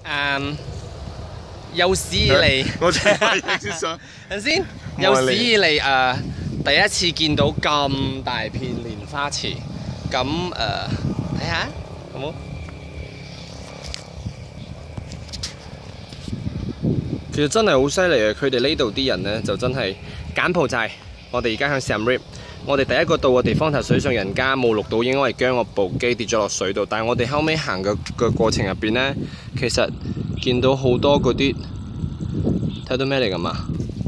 有史以嚟， 我就係先想， 等先，有史以嚟第一次見到咁大片蓮花池，咁睇下好冇？其實真係好犀利啊！佢哋呢度啲人呢，就真係柬埔寨。我哋而家向 Siem Riep， 我哋第一個到嘅地方就水上人家，冇錄到，應該係驚我部機跌咗落水度。但係我哋後尾行嘅過程入邊呢，其實見到好多嗰啲，睇到咩嚟㗎嘛？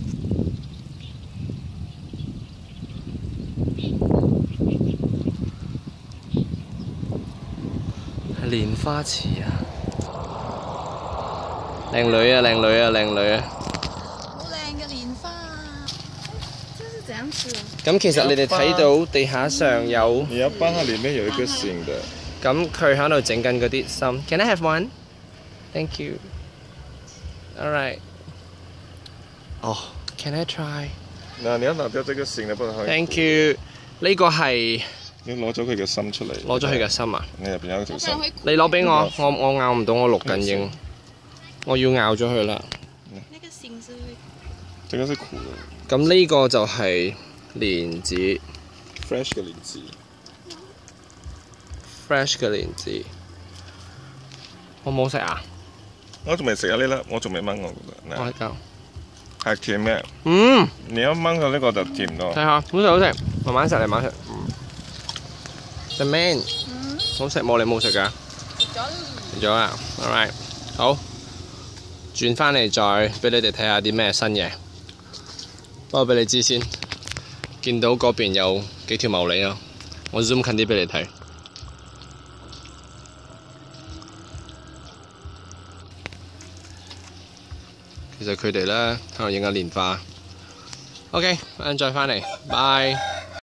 係蓮花池啊！靚女啊！靚女啊！靚女啊！ 好靚嘅蓮花啊！這是怎樣子？ 咁其實你哋睇到地下上有， 你要幫它裡面有一個新嘅。 咁佢喺度整緊嗰啲心。Can I have one? Thank you. All right. 哦 ，Can I try? 嗱，你要拿掉這個新嘅，不然可以。 Thank you. 呢個係你攞咗佢嘅心出嚟。 攞咗佢嘅心啊！ 你入邊有一條心。 你攞俾我，我咬唔到，我錄緊影，我要咬咗佢啦。 那個心是這個是苦的。 咁呢個就係蓮子 ，fresh 嘅蓮子。 fresh 嘅蓮子，好唔好食啊？ 我仲未食啊呢粒，我仲未掹我覺得。 我喺度。 係甜嘅。 嗯。 你一掹咗呢個就甜咗。 睇下，好食好食，慢慢食嚟，慢慢食。The man，好食冇？你冇食㗎？食咗啊 ，all right， 好，轉翻嚟再俾你哋睇下啲咩新嘢。不過俾你知先，見到嗰邊有幾條茂利咯，我 zoom 近啲俾你睇。其實佢哋咧喺度影緊蓮花。OK， 陣再翻嚟，拜。